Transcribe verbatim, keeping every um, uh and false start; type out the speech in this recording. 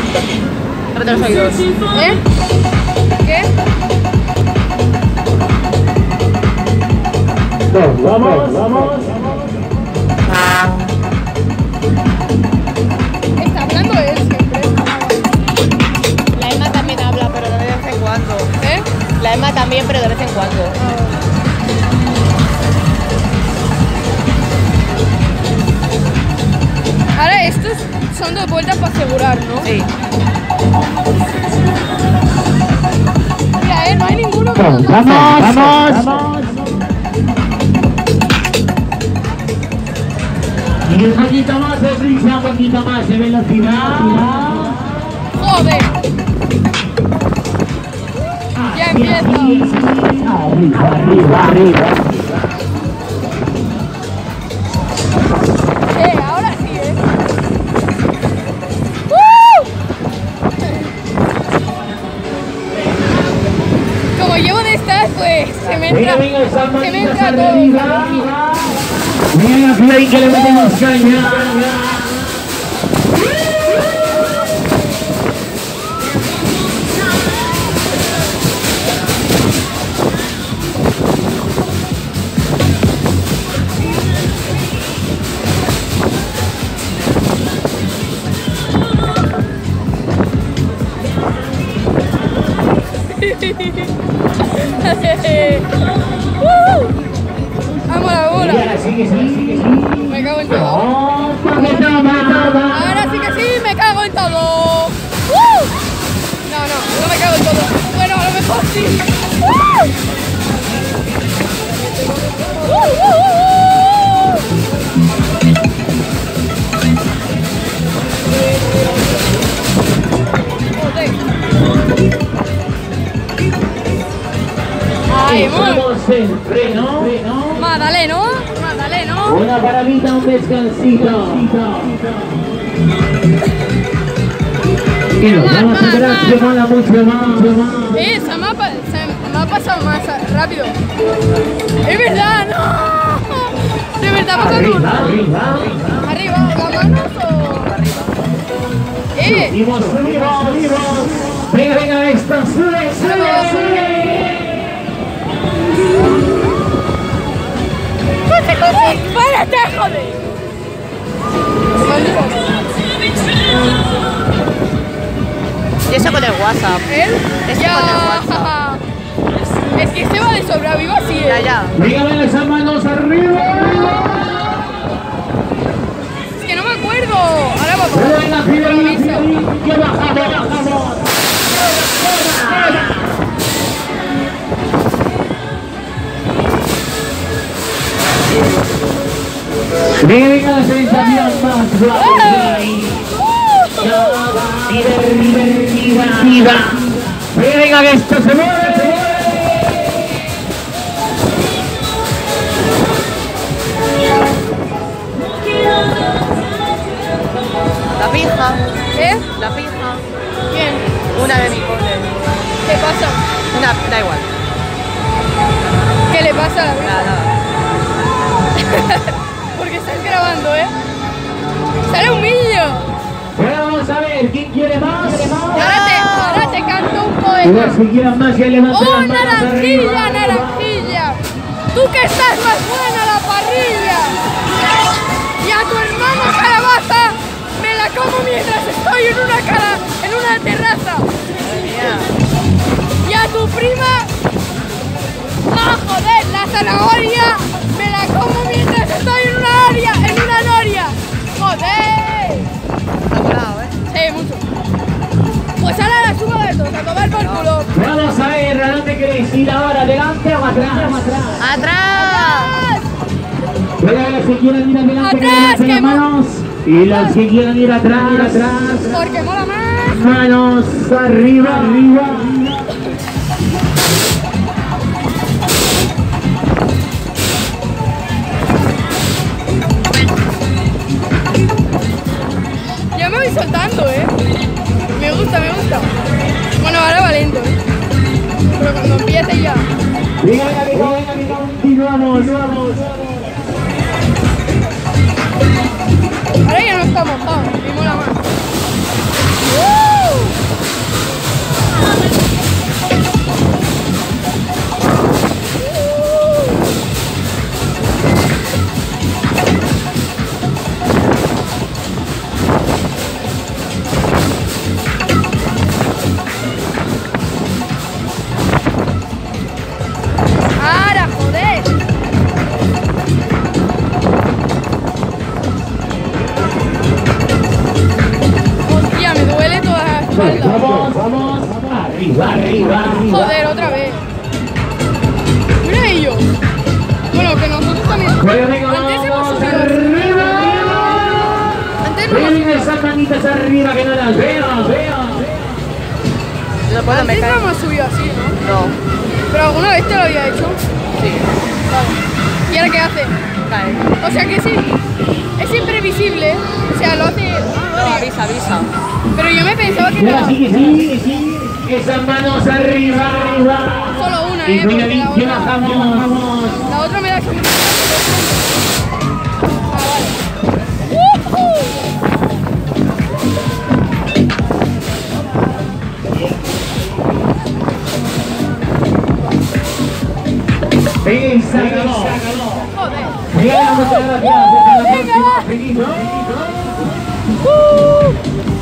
Cállate los oídos. ¿Eh? ¿Qué? Vamos, vamos. Está hablando él siempre. La Emma también habla, pero de vez en cuando. ¿Eh? La Emma también, pero de vez en cuando. Ahora estos son dos vueltas para asegurar, ¿no? Sí. Mira, eh, no hay ninguno que Vamos, vamos, vamos. Y un poquito más de prisa, un poquito más de velocidad. ¡Joder! Ya empieza. Arriba, arriba, arriba. Eh, ahora sí, ¿eh? ¡Uh! Como llevo de estas, pues se me entra, Venga, venga, esas se me manitas entra todo. arriba. Venga, Play, que le metemos caña. ¡Uh! ¡Vamos a la bola! Y ahora sigue, sigue, sigue, sigue. Me cago en todo. Toma, que toma. Ahora sí que sí, me cago en todo. ¡Uh! No, no, no me cago en todo. Bueno, a lo mejor sí. ¡Uh! ¡Uh, uh, uh, uh! Joder. Ay, muy. Estamos en freno, freno. Magdaleno, Magdaleno. Una paradita, un descansito. Y nos vamos a esperar que mola mucho más, mucho más. Eh, se me, ha, pa- se me ha pasado más rápido. Es verdad, no. De verdad, pasa Arriba, uno. arriba. Arriba, ¿las manos o arriba? Eh, Subimos, subimos, subimos. Venga, venga, esto sube, sube, sube. ¡corre, corre! ¡Párate, joder! Y eso con el WhatsApp. ¿Él? Eso Ya. con el WhatsApp. Es que se va de sobra, vivo así, ¿eh? Ya, ya. Venga, venga, esas manos arriba. Es que no me acuerdo. Ahora vamos. Venga, Fidel, que bajamos, bajamos. Venga, venga, la sensación más grande. Divertida. Venga, venga, que esto se mueve. La pija. ¿Eh? La pija. ¿Quién? Una de mi cole. ¿Qué pasa? Una, da igual. ¿Qué le pasa a la vida? Nada, nada. Porque estás grabando, ¿eh? ¡Sale un vídeo! Bueno, vamos a ver, ¿quién quiere más? Ahora te, ahora te canto un Igual poema. si quieran más, que levanten ¡Oh, las manos naranjilla, arriba. naranjilla! ¡Tú que estás más buena a la parrilla! Y a tu hermano calabaza me la como mientras estoy en una cara, en una terraza. Y a tu prima, ¡ah, joder! La zanahoria me la como mientras estoy en una área, en una noria. ¡Joder! Ha volado, ¿eh? Sí, mucho. Pues ahora la subo de dos, a tomar por culo. Vamos a ver, ¿a dónde queréis ir ahora? ¿Adelante o atrás? ¡Atrás! Venga, los que quieran ir adelante, que ¡Atrás, levanten que las mo- manos. Y los que quieran ir atrás, ir atrás. Porque mola más. Manos arriba, arriba. Ya me voy soltando, ¿eh? Me gusta, me gusta. Bueno, ahora va lento, ¿eh? Pero cuando empiece ya. Venga, venga, venga, venga, venga, continuamos, continuamos. Ahora ya no está mojado, y mola más. ¡Uh! falta. Vamos, vamos. Arriba, arriba, arriba. Joder, otra vez. Mira ellos. Bueno, que nosotros también. Bueno, venga, Antes hemos vamos subido. arriba. Antes no hemos Ven subido. esas manitas arriba que no las veo, veo. No puedo, me Antes no cae. hemos subido así, ¿no? No. Pero alguna vez te lo había hecho. Sí. Vale. ¿Y ahora qué hace? Cae. O sea que sí. Es imprevisible. O sea, lo hace. No, avisa, avisa. Pero yo me pensaba que Mira, era sigue, sigue, sigue. Esas manos arriba, arriba. solo una, Y ¿eh? Porque la cuidadito, otra, vamos, vamos. la otra me la he hecho. Ah, vale. ¡Woohoo! Ven, sácalo. Joder. Bien, muchas gracias. Hasta la Venga, próxima. va. Seguimos. ¡Uh!